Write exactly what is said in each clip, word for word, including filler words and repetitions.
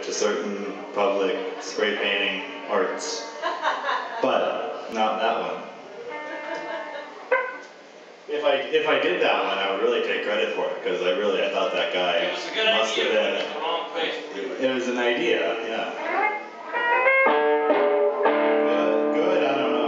to certain public spray painting arts, but not that one. If I if I did that one, I would really take credit for it, because I really I thought that guy It was a good must idea, have been. but it was the wrong place to do it. It was an idea, yeah. Good, good. I don't know.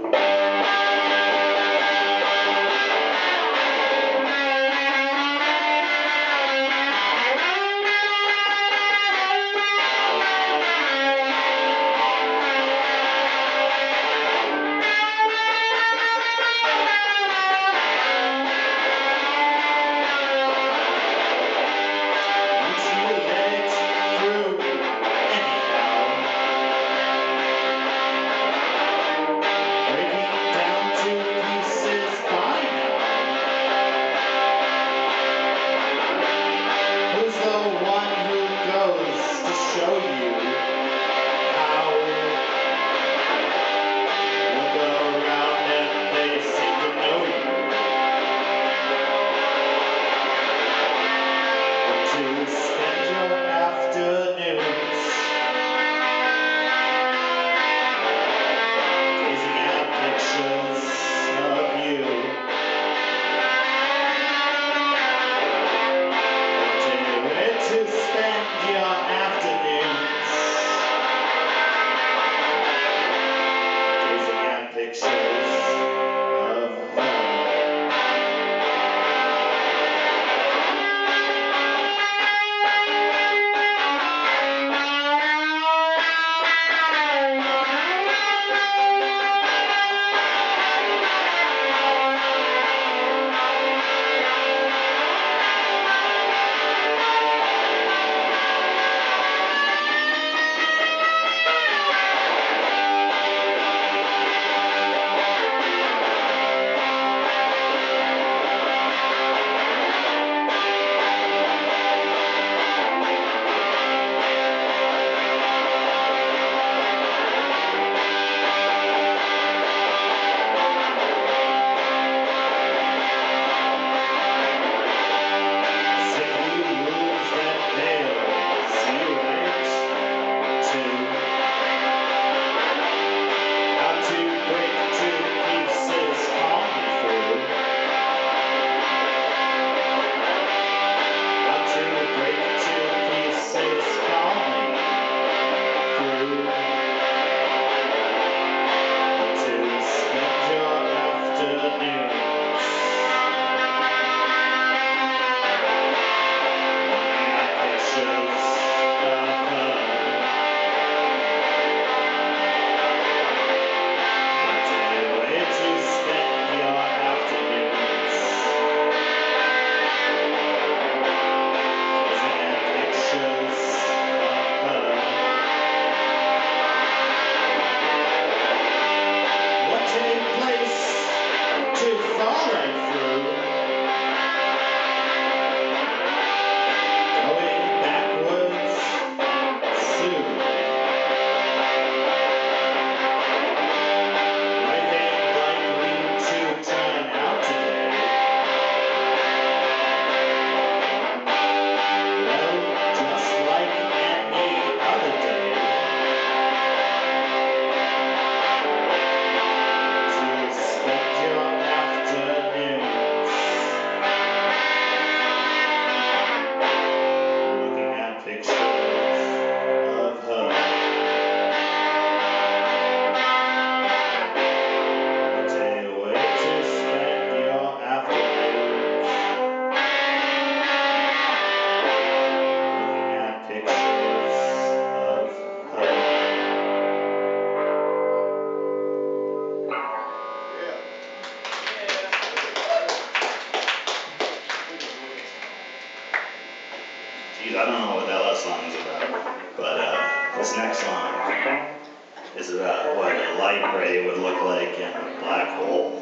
Geez, I don't know what that last song is about, but uh, this next song is about what a light ray would look like in a black hole.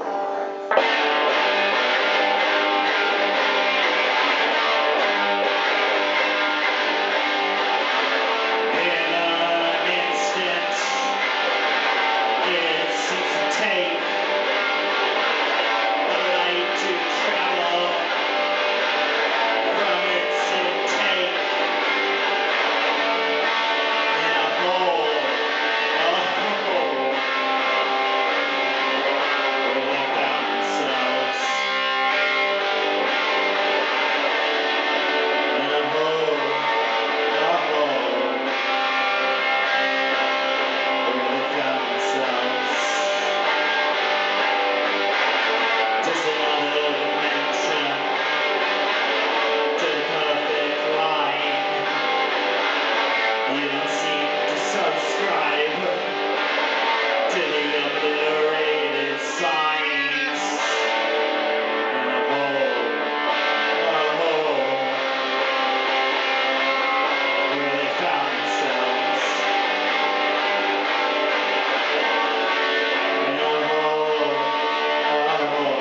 In an instant, it seems to take the light to travel from its intake. You don't seem to subscribe to the obliterated signs in a hole, a hole where they found themselves. In a hole, a hole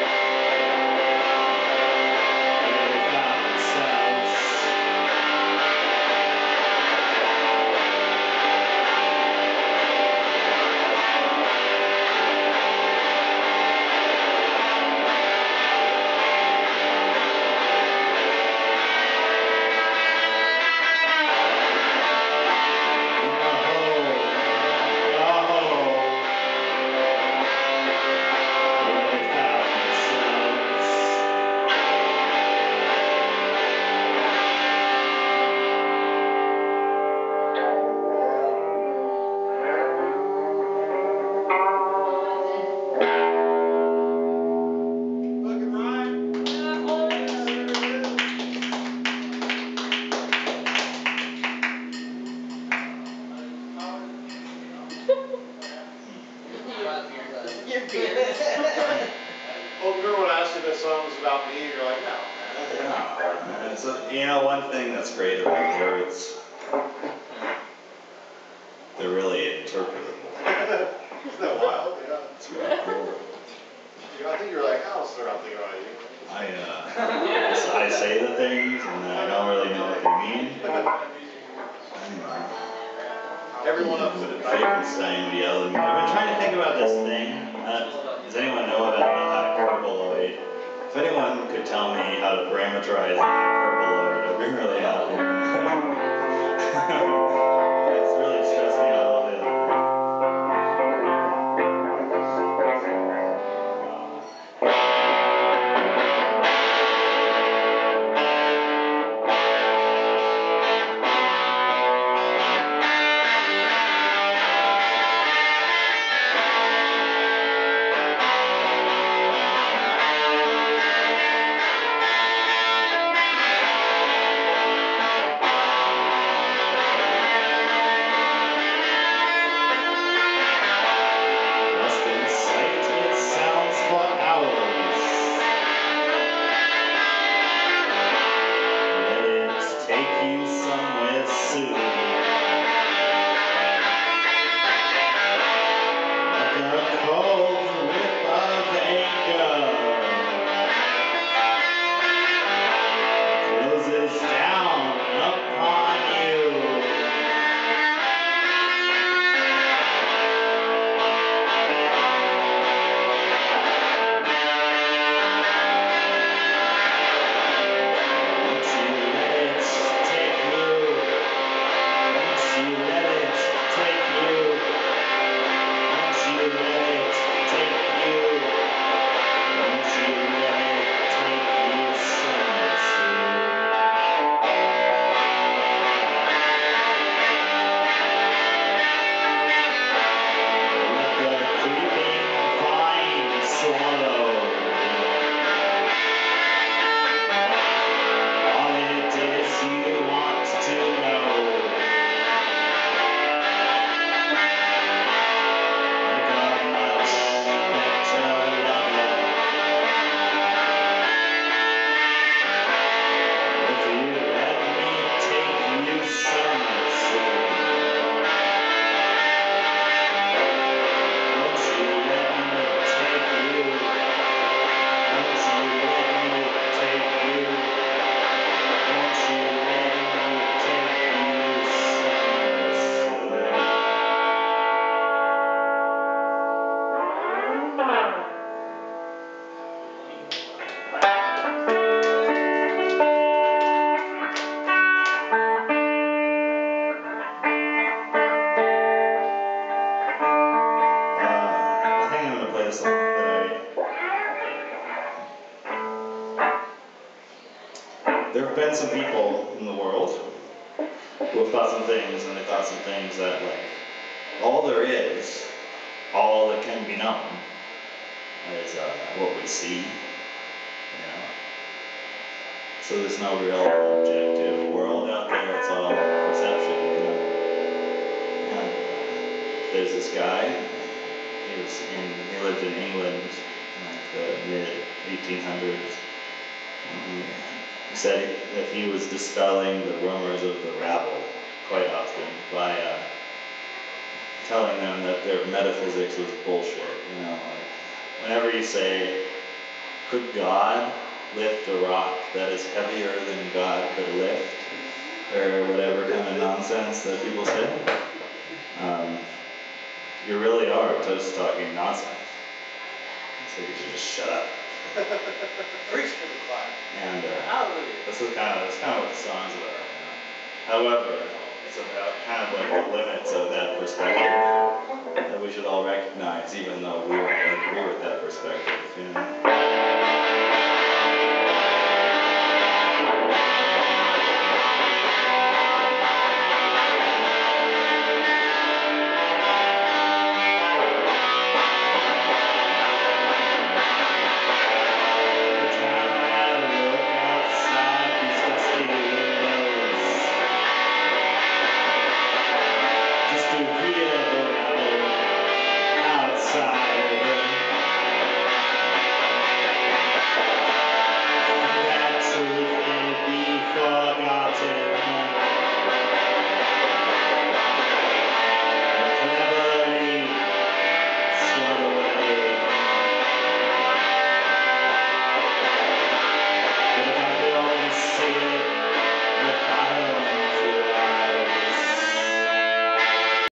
where they found themselves. Well, remember when I asked you if this song was about me, you're like, no. Yeah, it's a, you know, one thing that's great about lyrics, they're really interpretable. Isn't that wild? Yeah. It's really cool. You know, I think you were like, I'll start out thinking about you. I, uh, I say the things and then I don't really know what they mean. Everyone up to the Frankenstein would yell at me. I've been trying to think about this thing. Uh, does anyone know about a hyperboloid? If anyone could tell me how to parameterize a hyperboloid, I'd be really happy. It's really stressed me out a little bit. There have been some people in the world who have thought some things, and they thought some things that, like, all there is, all that can be known, is uh, what we see, you know. So there's no real objective world out there, it's all perception, you know. there's this guy, he was in, he lived in England in like the mid eighteen hundreds. He, he said he, that he was dispelling the rumors of the rabble quite often by uh, telling them that their metaphysics was bullshit. You know, like whenever you say, could God lift a rock that is heavier than God could lift, or whatever kind of nonsense that people say, um, you really are just talking nonsense. So you should just shut up. Preach to the choir. And uh, Hallelujah. this is kind of that's kind of what the song's about. You know? However, it's about kind of like the limits of that perspective that we should all recognize, even though we don't agree with that perspective. You know?